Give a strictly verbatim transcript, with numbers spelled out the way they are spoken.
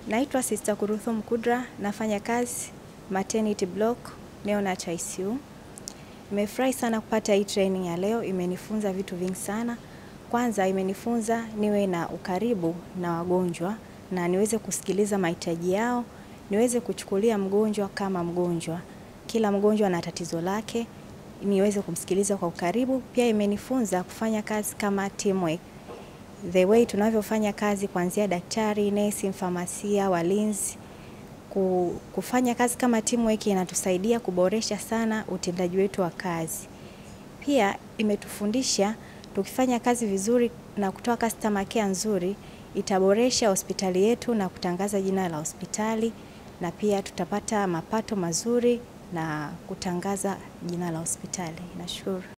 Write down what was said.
Naitwa Sister Kuruthu Mkudra, nafanya kazi maternity block neonat I C U. Nimefurahi sana kupata hii training ya leo, imenifunza vitu vingi sana. Kwanza imenifunza niwe na ukaribu na wagonjwa na niweze kusikiliza mahitaji yao, niweze kuchukulia mgonjwa kama mgonjwa. Kila mgonjwa ana tatizo lake, niweze kumsikiliza kwa ukaribu. Pia imenifunza kufanya kazi kama teamwork. The way tunavyofanya kazi kuanzia daktari, nesi, mfamasia, walinzi, kufanya kazi kama teamwork inatusaidia kuboresha sana utendaji wetu wa kazi. Pia imetufundisha tukifanya kazi vizuri na kutoa customer care nzuri, itaboresha hospitali yetu na kutangaza jina la hospitali, na pia tutapata mapato mazuri na kutangaza jina la hospitali. Nashukuru.